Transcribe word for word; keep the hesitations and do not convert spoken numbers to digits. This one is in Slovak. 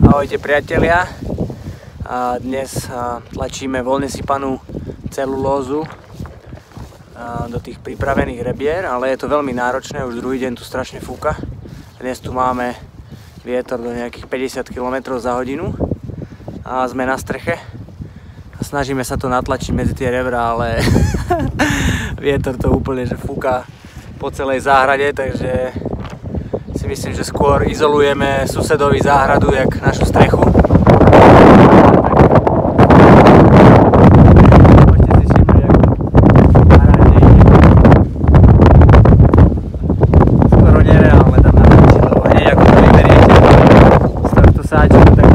Ahojte priatelia, a dnes tlačíme voľne sypanú celulózu do tých pripravených rebier, ale je to veľmi náročné, už druhý deň tu strašne fúka. Dnes tu máme vietor do nejakých päťdesiat kilometrov za hodinu a sme na streche a snažíme sa to natlačiť medzi tie rebra, ale vietor to úplne že fúka po celej záhrade, takže si myslím, že skôr izolujeme susedovi záhradu jak našu strechu. Skoro nereálne tam natočiť, lebo hneď ako to vyberiete z tohto sáčku, tak